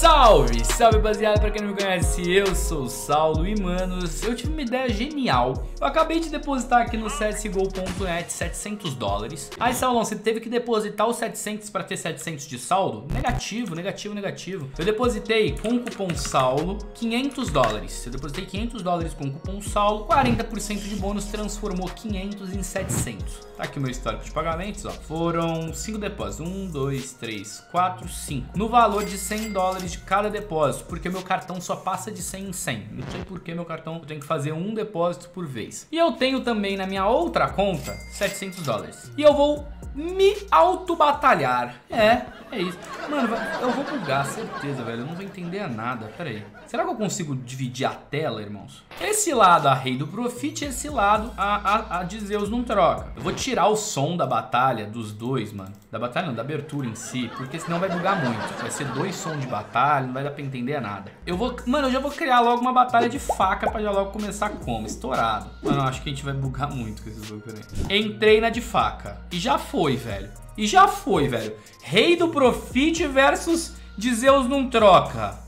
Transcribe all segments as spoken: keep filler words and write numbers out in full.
Salve, salve rapaziada, pra quem não me conhece, eu sou o Saulo e manos, eu tive uma ideia genial. Eu acabei de depositar aqui no C S G O ponto net setecentos dólares. Aí Saulão, você teve que depositar os setecentos pra ter setecentos de saldo? Negativo, negativo, negativo. Eu depositei com o cupom Saulo quinhentos dólares. Eu depositei quinhentos dólares com o cupom Saulo, quarenta por cento de bônus transformou quinhentos em setecentos. Tá aqui o meu histórico de pagamentos, ó. Foram cinco depósitos, um, dois, três, quatro, cinco. No valor de cem dólares de cada depósito, porque meu cartão só passa de cem em cem. Não sei por que meu cartão eu tenho que fazer um depósito por vez. E eu tenho também na minha outra conta setecentos dólares. E eu vou me auto-batalhar. É, é isso. Mano, eu vou bugar, certeza, velho. Eu não vou entender nada. Pera aí. Será que eu consigo dividir a tela, irmãos? Esse lado a Rei do Profit, esse lado a, a, a de Zeus não troca. Eu vou tirar o som da batalha dos dois, mano. Da batalha não, da abertura em si, porque senão vai bugar muito. Vai ser dois sons de batalha, não vai dar pra entender nada. Eu vou, mano, eu já vou criar logo uma batalha de faca pra já logo começar como? Estourado. Mano, eu acho que a gente vai bugar muito com esses bagulho aí. Entrei na de faca. E já foi, velho. E já foi, velho. Rei do Profit versus de Zeus não troca.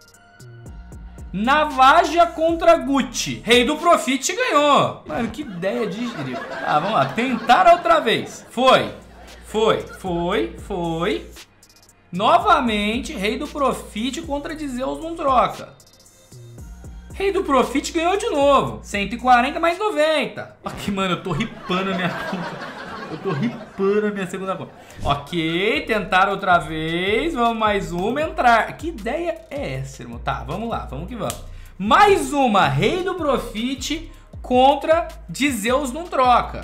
Navaja contra Gucci. Rei do Profit ganhou. Mano, que ideia de giro. Tá, vamos lá. Tentar outra vez. Foi. Foi. Foi. Foi. Novamente, Rei do Profit contra de Zeus não troca. Rei do Profit ganhou de novo. cento e quarenta mais noventa. Aqui, mano, eu tô ripando a minha conta. Eu tô ripando a minha segunda conta. Ok, tentar outra vez. Vamos mais uma, entrar. Que ideia é essa, irmão? Tá, vamos lá, vamos que vamos. Mais uma, Rei do Profit contra de Zeus não troca.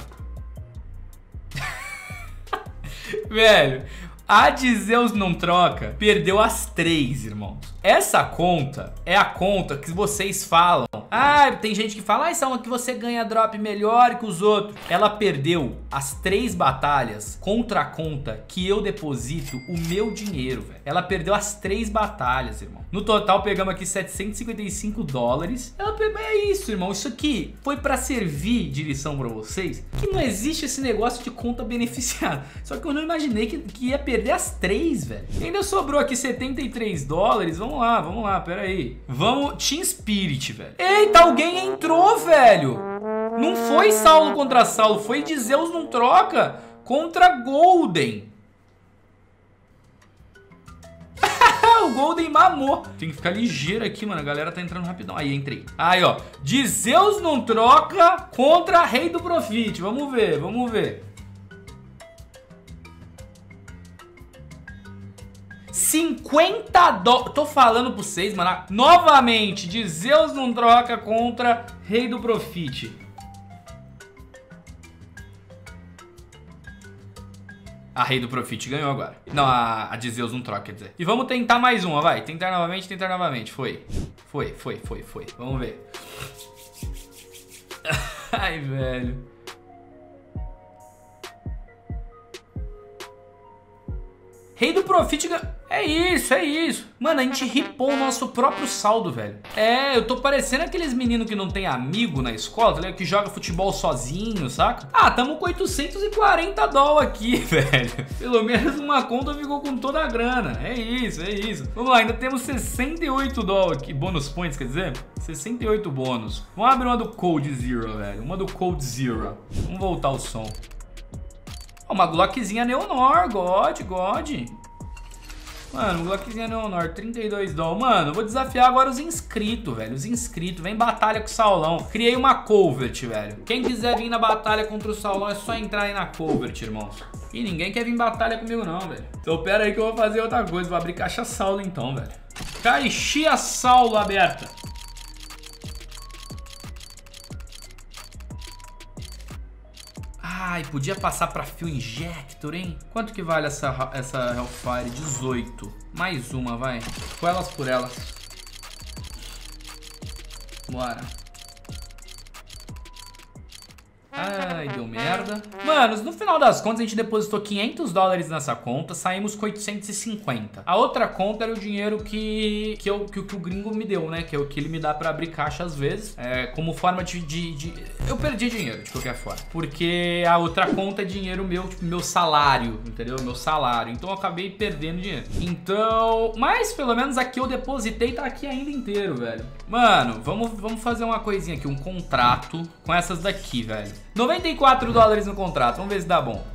Velho, a de Zeus não troca perdeu as três, irmãos. Essa conta é a conta que vocês falam. Ah, tem gente que fala, ah, essa é uma que você ganha drop melhor que os outros. Ela perdeu as três batalhas contra a conta que eu deposito o meu dinheiro, velho. Ela perdeu as três batalhas, irmão. No total, pegamos aqui setecentos e cinquenta e cinco dólares. Ela pegou, é isso, irmão. Isso aqui foi pra servir de lição pra vocês, que não existe esse negócio de conta beneficiada. Só que eu não imaginei que, que ia perder as três, velho. E ainda sobrou aqui setenta e três dólares. Vamos lá, vamos lá, pera aí. Vamos, Team Spirit, velho. Eita, alguém entrou, velho. Não foi Saulo contra Saulo, foi de Zeus não troca contra Golden. O Golden mamou. Tem que ficar ligeiro aqui, mano. A galera tá entrando rapidão. Aí, entrei. Aí, ó. De Zeus não troca contra Rei do Profit. Vamos ver, vamos ver. cinquenta dólares. Tô falando pra vocês, mano. Novamente, de Zeus não troca contra Rei do Profit. A Rei do Profit ganhou agora. Não, a, a de Zeus não troca, quer dizer. E vamos tentar mais uma, vai. Tentar novamente, tentar novamente. Foi. Foi, foi, foi, foi. Vamos ver. Ai, velho. Rei do Profit ganhou. É isso, é isso. Mano, a gente ripou o nosso próprio saldo, velho. É, eu tô parecendo aqueles meninos que não tem amigo na escola, tá ligado? Que joga futebol sozinho, saca? Ah, tamo com oitocentos e quarenta dólares aqui, velho. Pelo menos uma conta ficou com toda a grana. É isso, é isso. Vamos lá, ainda temos sessenta e oito dólares aqui. Bônus points, quer dizer? sessenta e oito bônus. Vamos abrir uma do Code Zero, velho. Uma do Code Zero. Vamos voltar o som. Uma Glockzinha Neonor, God, God. Mano, Glockzinha Neonor, trinta e dois dólares. Mano, eu vou desafiar agora os inscritos, velho. Os inscritos, vem batalha com o Saulão. Criei uma Covert, velho. Quem quiser vir na batalha contra o Saulão é só entrar aí na Covert, irmãos. E ninguém quer vir em batalha comigo não, velho. Então pera aí que eu vou fazer outra coisa. Vou abrir caixa Saulo então, velho. Caixinha Saulo aberta. Ai, podia passar pra Fuel Injector, hein? Quanto que vale essa, essa Hellfire? dezoito. Mais uma, vai. Com elas por elas. Bora. Ai, deu merda. Mano, no final das contas a gente depositou quinhentos dólares nessa conta, saímos com oitocentos e cinquenta. A outra conta era o dinheiro que, que, eu, que, que o gringo me deu, né? Que é o que ele me dá pra abrir caixa às vezes. É, como forma de, de, de... Eu perdi dinheiro, de qualquer forma. Porque a outra conta é dinheiro meu, tipo, meu salário, entendeu? Meu salário. Então eu acabei perdendo dinheiro. Então... Mas pelo menos aqui eu depositei, tá aqui ainda inteiro, velho. Mano, vamos, vamos fazer uma coisinha aqui. Um contrato com essas daqui, velho. noventa e quatro dólares no contrato. Vamos ver se dá bom.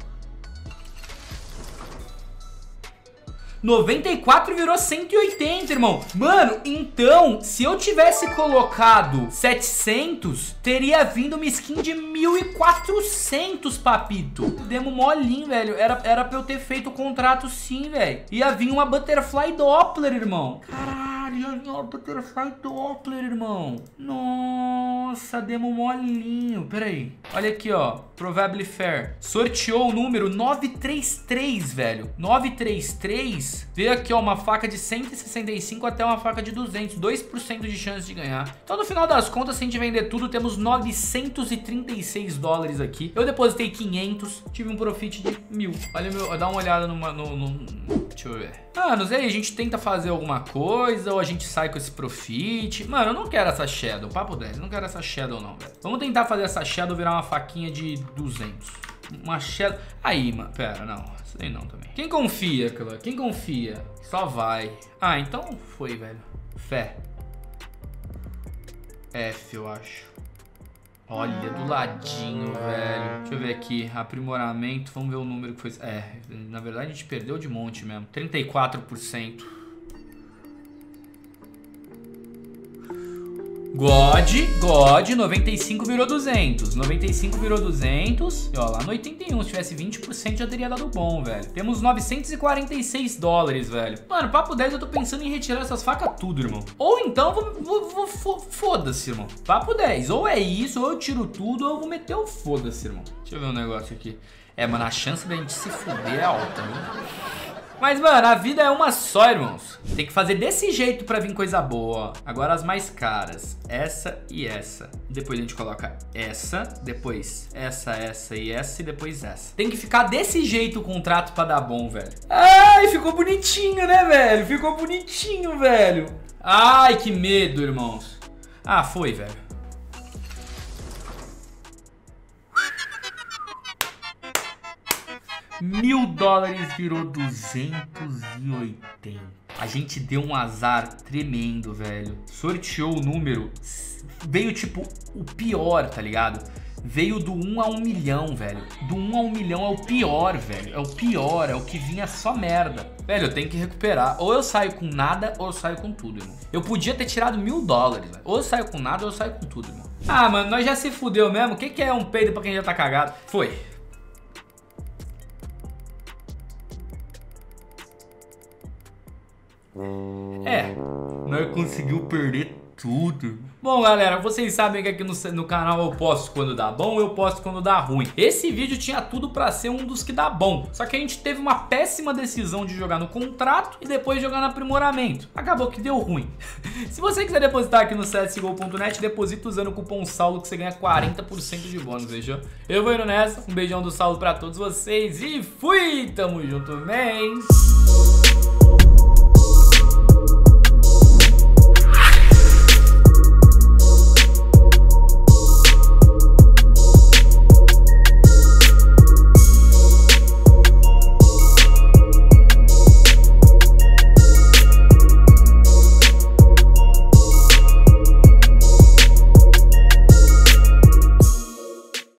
noventa e quatro virou cento e oitenta, irmão. Mano, então, se eu tivesse colocado setecentos, teria vindo uma skin de mil e quatrocentos, papito. Demo molinho, velho. Era, era pra eu ter feito o contrato sim, velho. Ia vir uma Butterfly Doppler, irmão. Caralho, ia vir uma Butterfly Doppler, irmão. Nossa, demo molinho. Pera aí. Olha aqui, ó. Probably Fair. Sorteou o número nove três três, velho. nove três três. Veio aqui, ó, uma faca de cento e sessenta e cinco até uma faca de duzentos. dois por cento de chance de ganhar. Então, no final das contas, se a gente vender tudo, temos novecentos e trinta e seis dólares aqui. Eu depositei quinhentos, tive um profit de mil. Olha, meu, dá uma olhada numa, no, no... Deixa eu ver. Mano, aí a gente tenta fazer alguma coisa ou a gente sai com esse profit. Mano, eu não quero essa Shadow, papo dez. Eu não quero essa Shadow não, velho. Vamos tentar fazer essa Shadow virar uma faquinha de duzentos. Uma Shadow... Aí, mano, pera, não. Isso aí não também. Quem confia, Clã? Quem confia? Só vai. Ah, então foi, velho. Fé. F, eu acho. Olha, do ladinho, velho. Deixa eu ver aqui. Aprimoramento. Vamos ver o número que foi. É, na verdade a gente perdeu de monte mesmo. trinta e quatro por cento. God, God, noventa e cinco virou duzentos. noventa e cinco virou duzentos. E ó, lá no oitenta e um, se tivesse vinte por cento já teria dado bom, velho. Temos novecentos e quarenta e seis dólares, velho. Mano, papo dez, eu tô pensando em retirar essas facas tudo, irmão. Ou então, vou, vou, vou foda-se, irmão. Papo dez, ou é isso, ou eu tiro tudo, ou eu vou meter o foda-se, irmão. Deixa eu ver um negócio aqui. É, mano, a chance da gente se fuder é alta, né? Mas, mano, a vida é uma só, irmãos. Tem que fazer desse jeito pra vir coisa boa, ó. Agora as mais caras. Essa e essa. Depois a gente coloca essa, depois essa, essa e essa e depois essa. Tem que ficar desse jeito o contrato pra dar bom, velho. Ai, ficou bonitinho, né, velho? Ficou bonitinho, velho. Ai, que medo, irmãos. Ah, foi, velho. Mil dólares virou duzentos e oitenta. A gente deu um azar tremendo, velho. Sorteou o número. Veio tipo o pior, tá ligado? Veio do um a um milhão, velho. Do um a um milhão é o pior, velho. É o pior, é o que vinha só merda. Velho, eu tenho que recuperar. Ou eu saio com nada, ou eu saio com tudo, irmão. Eu podia ter tirado mil dólares, velho. Ou eu saio com nada, ou eu saio com tudo, irmão. Ah, mano, nós já se fudeu mesmo. O que que é um peido pra quem já tá cagado? Foi. É, nós conseguimos perder tudo. Bom, galera, vocês sabem que aqui no, no canal eu posto quando dá bom, eu posto quando dá ruim. Esse vídeo tinha tudo pra ser um dos que dá bom. Só que a gente teve uma péssima decisão de jogar no contrato e depois jogar no aprimoramento. Acabou que deu ruim. Se você quiser depositar aqui no C S G O ponto net, deposita usando o cupom Saulo que você ganha quarenta por cento de bônus, fechou? Eu vou indo nessa. Um beijão do Saulo pra todos vocês e fui! Tamo junto, man!